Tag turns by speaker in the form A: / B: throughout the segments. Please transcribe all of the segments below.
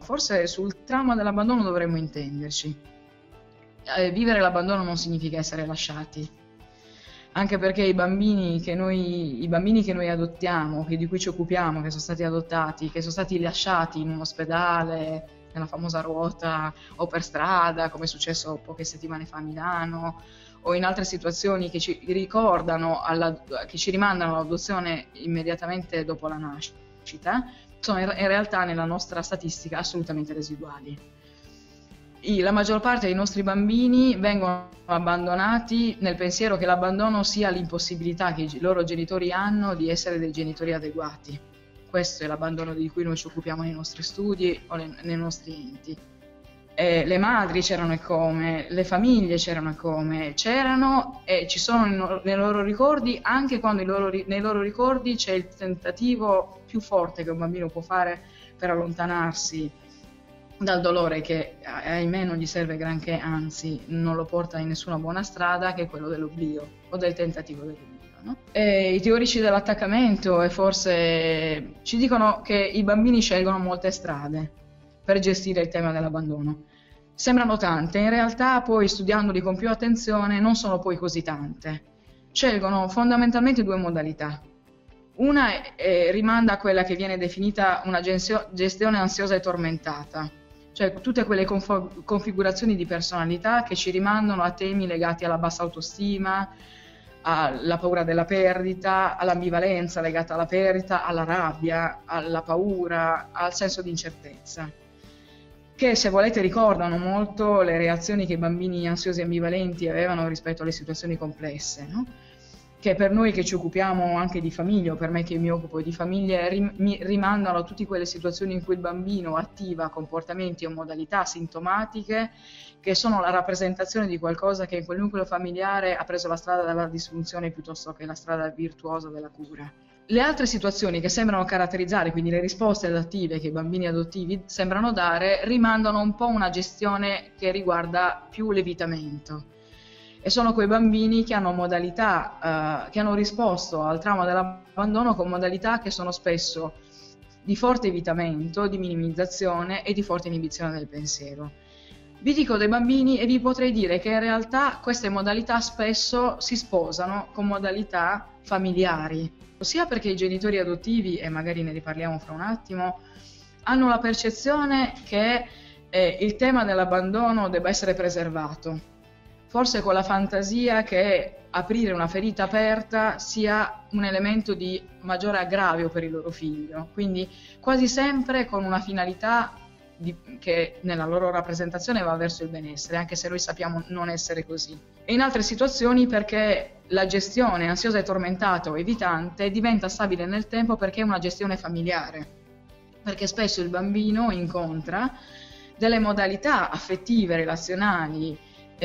A: forse sul trauma dell'abbandono dovremmo intenderci. Vivere l'abbandono non significa essere lasciati, anche perché i bambini che noi adottiamo, di cui ci occupiamo, che sono stati adottati, che sono stati lasciati in un ospedale, nella famosa ruota, o per strada, come è successo poche settimane fa a Milano, o in altre situazioni che ci rimandano all'adozione immediatamente dopo la nascita, sono in realtà nella nostra statistica assolutamente residuali. La maggior parte dei nostri bambini vengono abbandonati nel pensiero che l'abbandono sia l'impossibilità che i loro genitori hanno di essere dei genitori adeguati. Questo è l'abbandono di cui noi ci occupiamo nei nostri studi o nei nostri enti. Le madri c'erano e come, le famiglie c'erano e come, c'erano e ci sono nei loro ricordi, anche quando nei loro ricordi c'è il tentativo più forte che un bambino può fare per allontanarsi dal dolore che ahimè non gli serve granché, anzi non lo porta in nessuna buona strada, che è quello dell'oblio o del tentativo dell'oblio. No? I teorici dell'attaccamento forse ci dicono che i bambini scelgono molte strade per gestire il tema dell'abbandono. Sembrano tante, in realtà poi studiandoli con più attenzione non sono poi così tante. Scelgono fondamentalmente due modalità. Una rimanda a quella che viene definita una gestione ansiosa e tormentata, cioè tutte quelle configurazioni di personalità che ci rimandano a temi legati alla bassa autostima, alla paura della perdita, all'ambivalenza legata alla perdita, alla rabbia, alla paura, al senso di incertezza, che se volete ricordano molto le reazioni che i bambini ansiosi e ambivalenti avevano rispetto alle situazioni complesse, no? Che per noi che ci occupiamo anche di famiglia, o per me che mi occupo di famiglie, rimandano a tutte quelle situazioni in cui il bambino attiva comportamenti o modalità sintomatiche che sono la rappresentazione di qualcosa che in quel nucleo familiare ha preso la strada della disfunzione piuttosto che la strada virtuosa della cura. Le altre situazioni che sembrano caratterizzare, quindi le risposte adattive che i bambini adottivi sembrano dare, rimandano un po' a una gestione che riguarda più l'evitamento. E sono quei bambini che hanno modalità, che hanno risposto al trauma dell'abbandono con modalità che sono spesso di forte evitamento, di minimizzazione e di forte inibizione del pensiero. Vi dico dei bambini e vi potrei dire che in realtà queste modalità spesso si sposano con modalità familiari, sia perché i genitori adottivi, e magari ne riparliamo fra un attimo, hanno la percezione che il tema dell'abbandono debba essere preservato. Forse con la fantasia che aprire una ferita aperta sia un elemento di maggiore aggravio per il loro figlio, quindi quasi sempre con una finalità che nella loro rappresentazione va verso il benessere, anche se noi sappiamo non essere così. E in altre situazioni perché la gestione ansiosa e tormentata o evitante diventa stabile nel tempo perché è una gestione familiare, perché spesso il bambino incontra delle modalità affettive, relazionali,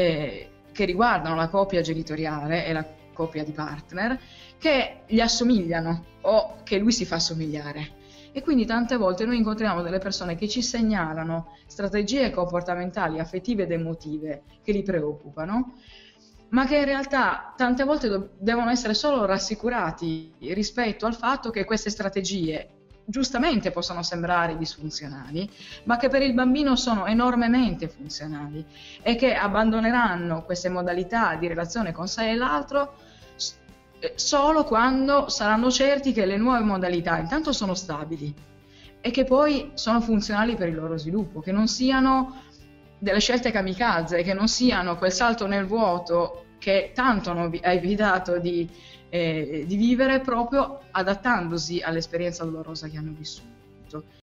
A: che riguardano la coppia genitoriale e la coppia di partner, che gli assomigliano o che lui si fa assomigliare. E quindi tante volte noi incontriamo delle persone che ci segnalano strategie comportamentali, affettive ed emotive che li preoccupano, ma che in realtà tante volte devono essere solo rassicurati rispetto al fatto che queste strategie giustamente possono sembrare disfunzionali, ma che per il bambino sono enormemente funzionali e che abbandoneranno queste modalità di relazione con sé e l'altro solo quando saranno certi che le nuove modalità intanto sono stabili e che poi sono funzionali per il loro sviluppo, che non siano delle scelte kamikaze, che non siano quel salto nel vuoto che tanto hanno evitato di vivere proprio adattandosi all'esperienza dolorosa che hanno vissuto.